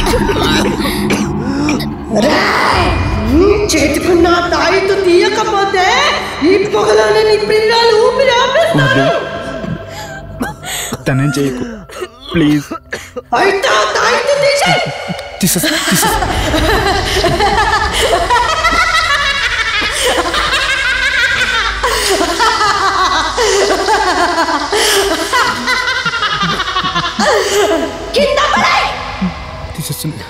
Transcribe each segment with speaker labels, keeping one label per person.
Speaker 1: చేతుకున్న తాయితో తీయకపోతే ఈ పొగలోనే నీ పిల్లలు ఊపిరి ఆపేస్తారు.
Speaker 2: తనేం చేయకు ప్లీజ్.
Speaker 1: అయితే తాయితో
Speaker 2: తీసేసి తీసేస్తుంది.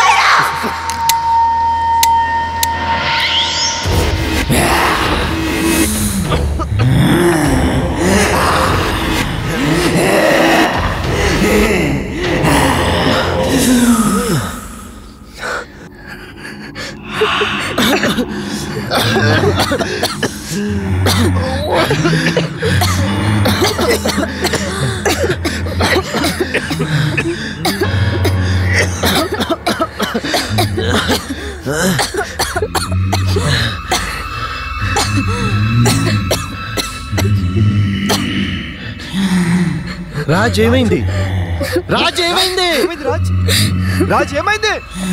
Speaker 3: రాజ్ ఏమైంది? రాజ్ ఏమైంది? రాజ్ ఏమైంది?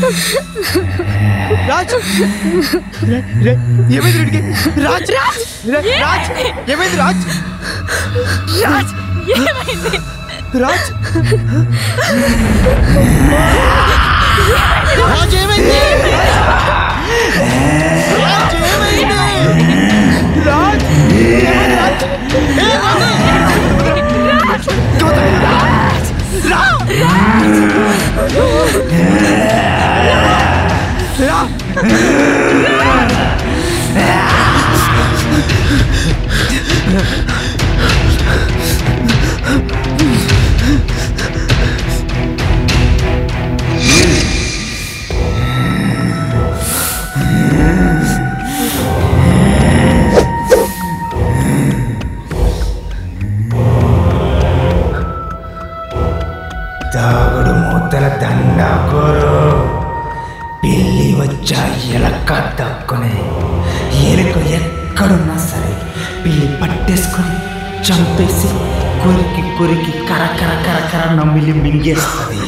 Speaker 3: రాజ్ ఏమైంది? రెడ్డికి రాజ్ రాజ్ ఏమైంది? రాజ్ రాజ్ ఏమైంది? రాజ్ రాజ్ ఏమైంది? రాజ్ ఏమైంది? రాజ్
Speaker 4: తాగుడు మూతల దండాకోరు పిల్లి వచ్చా ఎలక్క దక్కునే ఎలుక ఎక్కడున్నా సరే పిల్లి పట్టేసుకొని చంపేసి కొరికి కొరికి కరకర కరకర నమ్మిలి మింగేస్తుంది.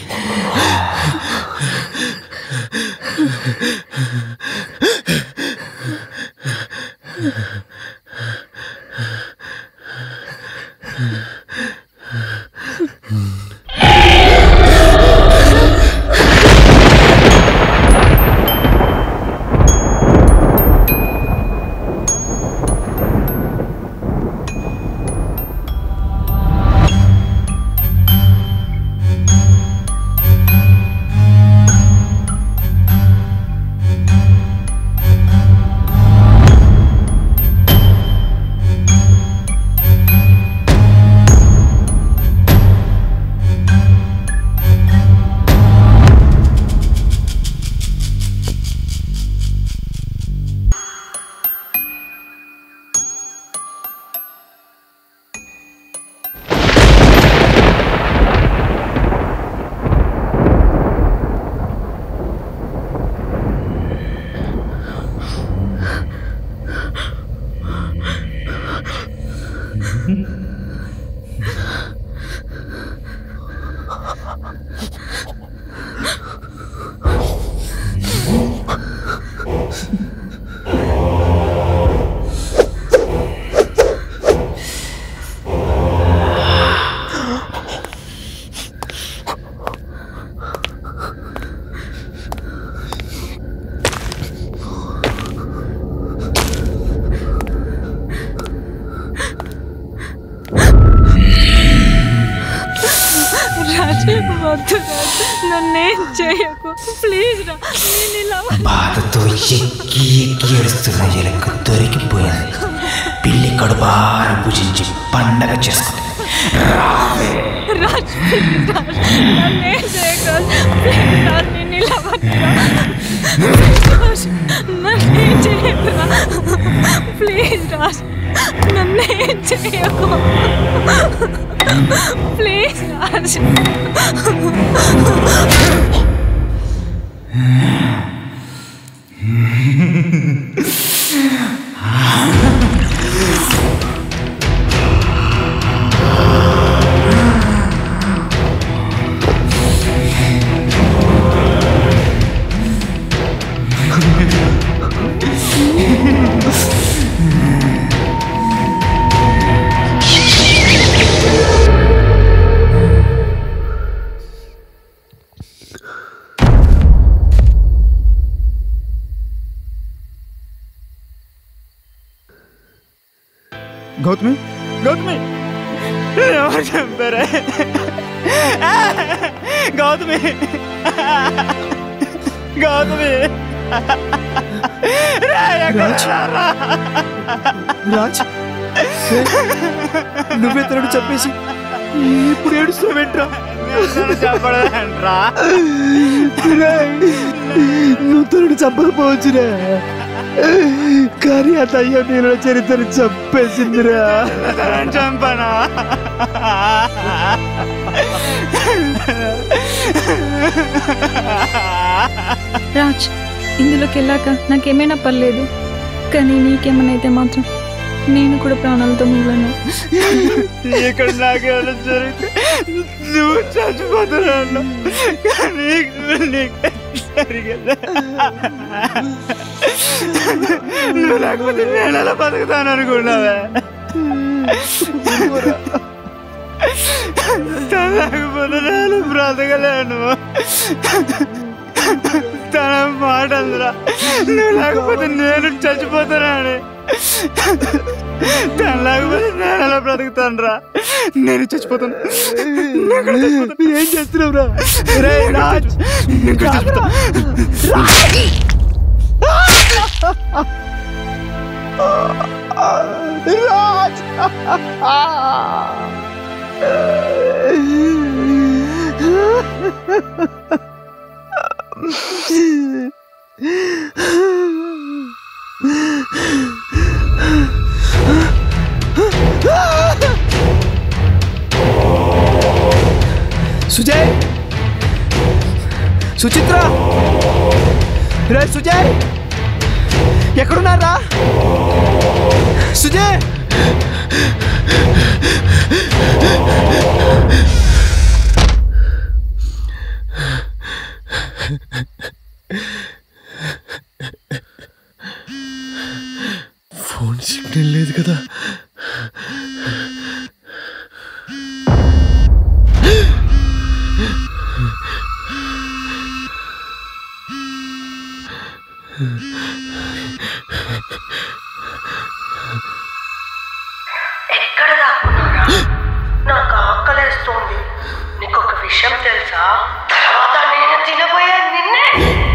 Speaker 4: బాధతో ఎక్కి ఎక్కి ఏడుస్తున్న ఎలుక దొరికిపోయింది. పిల్లి కడుపార భుజించి పండగ చేసుకుంది.
Speaker 5: ప్లీజ్ రాజ్ నన్నేం చేయకు. ప్లీజ్ రాజ్.
Speaker 3: గౌతమి గౌతమి ఎవరు చంపారే? గౌతమి గౌతమి రాజ్ రాజ్ నువ్వే తనను చంపేసి ఇప్పుడు ఏడుస్తావేంట్రా? చెప్పడంట్రా నువ్వు తనను చంపకపోవచ్చురా, కానీ ఆ దయ్యం నీళ్ళ చరిత్రను చంపేసిందిరా. చంపనా?
Speaker 5: రాజ్, ఇందులోకి వెళ్ళాక నాకేమైనా పర్లేదు, కానీ నీకేమైనా అయితే మాత్రం నేను కూడా ప్రాణాలతో మిగిలిన.
Speaker 3: ఇక్కడ నాకేమైనా జరిగితే నువ్వు చచ్చిపోతున్నా, కానీ నువ్వు లేకపోతే నేను ఎలా బతుకుతాను అనుకున్నావే? లేకపోతే నేను బ్రతకలేను. తన మాట అందురా, నువ్వు లేకపోతే నేను చచ్చిపోతానని. తను లేకపోతే నేను ఎలా బ్రతుకుతాను రా? నేను చచ్చిపోతాను. ఏం చేస్తున్నావు రా? రాజ్ సుజయ్, సుచిత్ర, రే సుజయ్, ఎక్కడున్నారా? సుజయ్, ఫోన్ సిగ్నల్ లేదు కదా.
Speaker 1: ఎక్కడ దాక్కున్నారా? నాకు ఆకలేస్తోంది. నీకు ఒక విషయం తెలుసా? తర్వాత నేను తినబోయే నిన్నే.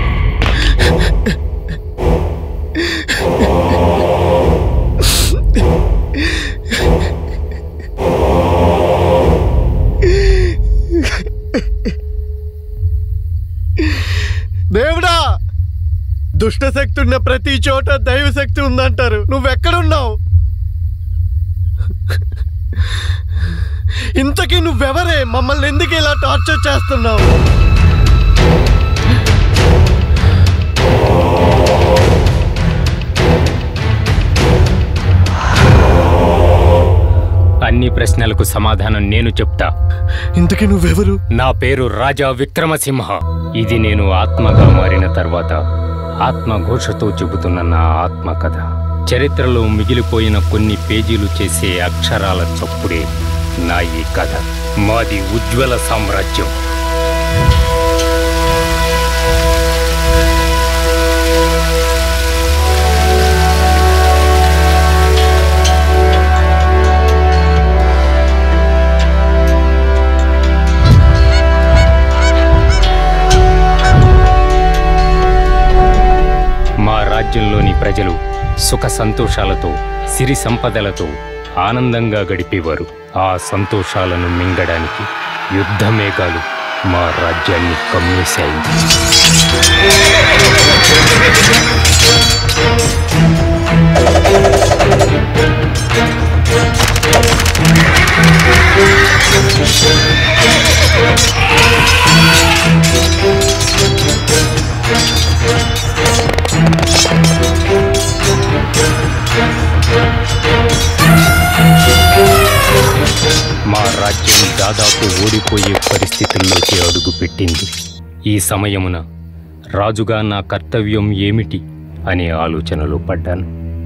Speaker 3: దేవుడా, దుష్టశక్తి ఉన్న ప్రతి చోట దైవశక్తి ఉందంటారు. నువ్వెక్కడున్నావు? ఇంతకీ నువ్వెవరే? మమ్మల్ని ఎందుకు ఇలా టార్చర్ చేస్తున్నావు?
Speaker 6: అన్ని ప్రశ్నలకు సమాధానం నేను చెప్తా.
Speaker 3: ఇంతకీ నువ్వెవరు?
Speaker 6: నా పేరు రాజా విక్రమసింహ. ఇది నేను ఆత్మగా మారిన తర్వాత ఆత్మఘోషతో చెబుతున్న నా ఆత్మకథ. చరిత్రలో మిగిలిపోయిన కొన్ని పేజీలు చేసే అక్షరాల చప్పుడే నా ఈ కథ. మాది ఉజ్వల సామ్రాజ్యం. మా రాజ్యంలోని ప్రజలు సుఖ సంతోషాలతో, సిరి సంపదలతో ఆనందంగా గడిపేవారు. ఆ సంతోషాలను మింగడానికి యుద్ధ మేఘాలు మా రాజ్యాన్ని కమ్మేశాయి. మా రాజ్యం దాదాపు ఓడిపోయే పరిస్థితుల్లోకి అడుగుపెట్టింది. ఈ సమయమున రాజుగా నా కర్తవ్యం ఏమిటి అనే ఆలోచనలో పడ్డాను.